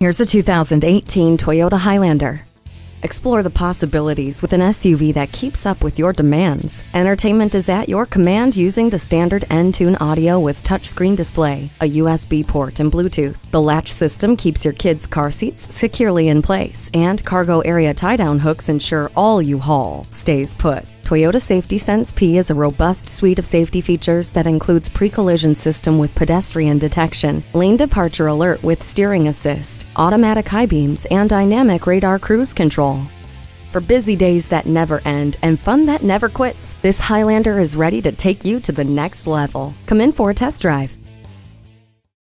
Here's a 2018 Toyota Highlander. Explore the possibilities with an SUV that keeps up with your demands. Entertainment is at your command using the standard Entune audio with touchscreen display, a USB port, and Bluetooth. The latch system keeps your kids' car seats securely in place, and cargo area tie-down hooks ensure all you haul stays put. Toyota Safety Sense P is a robust suite of safety features that includes pre-collision system with pedestrian detection, lane departure alert with steering assist, automatic high beams, and dynamic radar cruise control. For busy days that never end and fun that never quits, this Highlander is ready to take you to the next level. Come in for a test drive.